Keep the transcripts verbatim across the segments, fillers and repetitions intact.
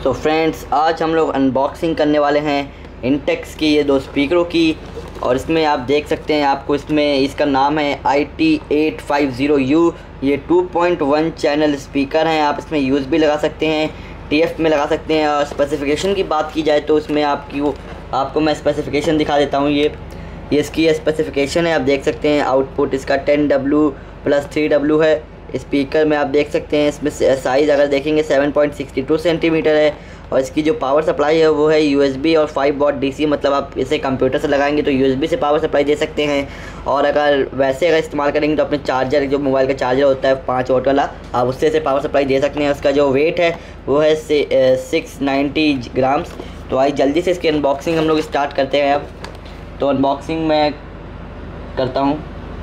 तो फ्रेंड्स, आज हम लोग अनबॉक्सिंग करने वाले हैं इंटेक्स की ये दो स्पीकरों की। और इसमें आप देख सकते हैं, आपको इसमें इसका नाम है I T eight five zero U. ये two point one channel speaker हैं। आप इसमें यूज़ भी लगा सकते हैं, टी एफ में लगा सकते हैं। और स्पेसिफिकेशन की बात की जाए तो इसमें आपकी वो आपको मैं स्पेसिफिकेशन दिखा देता हूँ। ये ये इसकी स्पेसिफिकेशन है, आप देख सकते हैं। आउटपुट इसका ten W plus three W है। स्पीकर में आप देख सकते हैं, इसमें साइज़ अगर देखेंगे seven point six two centimetre है। और इसकी जो पावर सप्लाई है वो है यू एस बी और फाइव वॉट डी सी, मतलब आप इसे कंप्यूटर से लगाएंगे तो यू एस बी से पावर सप्लाई दे सकते हैं। और अगर वैसे अगर इस्तेमाल करेंगे तो अपने चार्जर, जो मोबाइल का चार्जर होता है पाँच वोट वाला, आप उससे से पावर सप्लाई दे सकते हैं। उसका जो वेट है वो है सिक्स नाइन्टी ग्राम्स। तो आइए जल्दी से इसकी अनबॉक्सिंग हम लोग स्टार्ट करते हैं। अब तो अनबॉक्सिंग मैं करता हूँ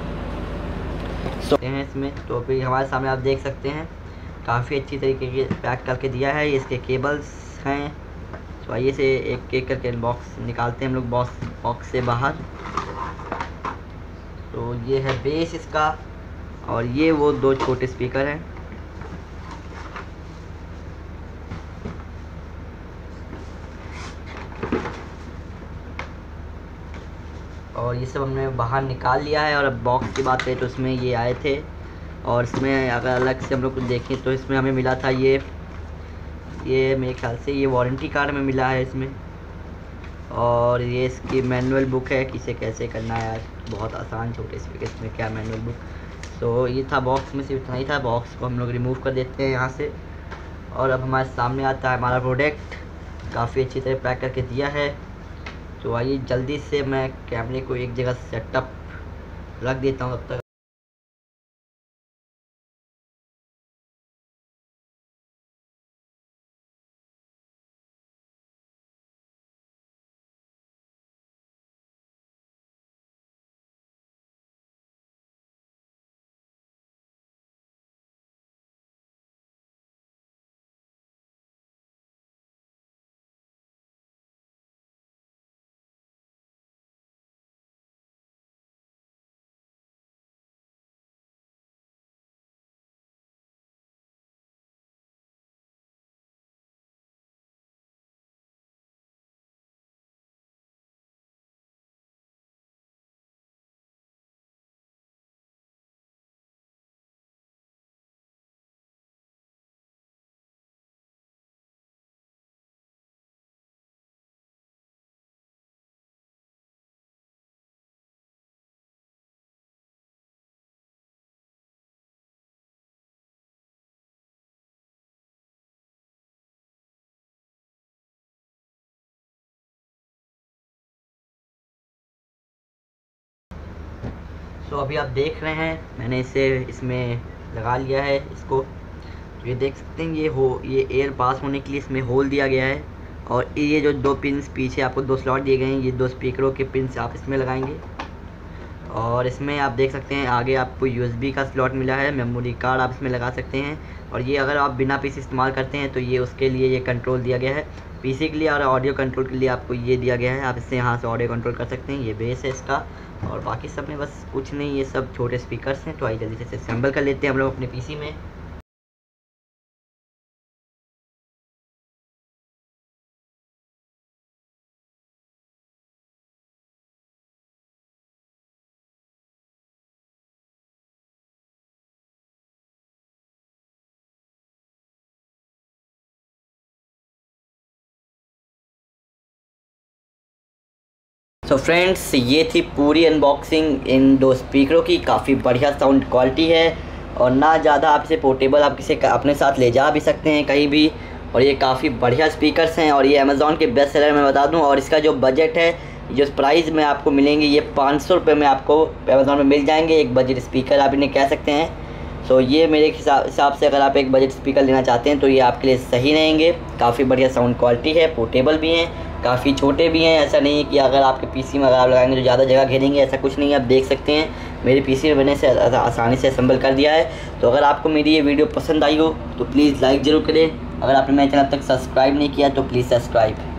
हैं इसमें। तो अभी हमारे सामने आप देख सकते हैं, काफ़ी अच्छी तरीके के पैक करके दिया है। इसके केबल्स हैं। तो आइए से एक एक करके बॉक्स निकालते हैं हम लोग बॉक्स बॉक्स से बाहर। तो ये है बेस इसका, और ये वो दो छोटे स्पीकर हैं। और ये सब हमने बाहर निकाल लिया है। और अब बॉक्स की बात करें तो इसमें ये आए थे। और इसमें अगर अलग से हम लोग कुछ देखें तो इसमें हमें मिला था ये ये मेरे ख्याल से ये वारंटी कार्ड में मिला है इसमें। और ये इसकी मैनुअल बुक है कि इसे कैसे करना है। यार बहुत आसान, छोटे स्पीकर इसमें क्या मैनुअल बुक। तो ये था बॉक्स में, सिर्फ इतना ही था। बॉक्स को हम लोग रिमूव कर देते हैं यहाँ से। और अब हमारे सामने आता है हमारा प्रोडक्ट, काफ़ी अच्छी तरह पैक करके दिया है। तो आइए जल्दी से मैं कैमरे को एक जगह सेटअप रख देता हूँ तब तक। तो अभी आप देख रहे हैं, मैंने इसे इसमें लगा लिया है इसको। तो ये देख सकते हैं, ये हो ये एयर पास होने के लिए इसमें होल दिया गया है। और ये जो दो पिन्स पीछे आपको दो स्लॉट दिए गए हैं, ये दो स्पीकरों के पिन्स आप इसमें लगाएंगे। और इसमें आप देख सकते हैं आगे आपको यू एस बी का स्लॉट मिला है, मेमोरी कार्ड आप इसमें लगा सकते हैं। और ये अगर आप बिना पीसी इस्तेमाल करते हैं तो ये उसके लिए ये कंट्रोल दिया गया है। पीसी के लिए और ऑडियो कंट्रोल के लिए आपको ये दिया गया है, आप इससे यहाँ से ऑडियो कंट्रोल कर सकते हैं। ये बेस है इसका। और बाकी सब में बस कुछ नहीं, ये सब छोटे स्पीकर्स हैं। तो आइए जल्दी से असेंबल कर लेते हैं हम लोग अपने पीसी में। तो फ्रेंड्स, ये थी पूरी अनबॉक्सिंग इन दो स्पीकरों की। काफ़ी बढ़िया साउंड क्वालिटी है और ना ज़्यादा, आप इसे पोर्टेबल आप किसी अपने साथ ले जा भी सकते हैं कहीं भी। और ये काफ़ी बढ़िया स्पीकर्स हैं। और ये अमेज़ॉन के बेस्ट सेलर में बता दूं। और इसका जो बजट है, जो प्राइस में आपको मिलेंगे, ये पाँच सौ रुपये में आपको अमेज़ॉन में मिल जाएंगे। एक बजट स्पीकर आप इन्हें कह सकते हैं। सो ये मेरे हिसाब से अगर आप एक बजट स्पीकर लेना चाहते हैं तो ये आपके लिए सही रहेंगे। काफ़ी बढ़िया साउंड क्वालिटी है, पोर्टेबल भी हैं, काफ़ी छोटे भी हैं। ऐसा नहीं है कि अगर आपके पीसी में अगर आप लगाएंगे तो ज़्यादा जगह घेरेंगे, ऐसा कुछ नहीं है। आप देख सकते हैं मेरे पीसी में मैंने से आसानी से असेंबल कर दिया है। तो अगर आपको मेरी ये वीडियो पसंद आई हो तो प्लीज़ लाइक ज़रूर करें। अगर आपने मेरे चैनल तक सब्सक्राइब नहीं किया तो प्लीज़ सब्सक्राइब।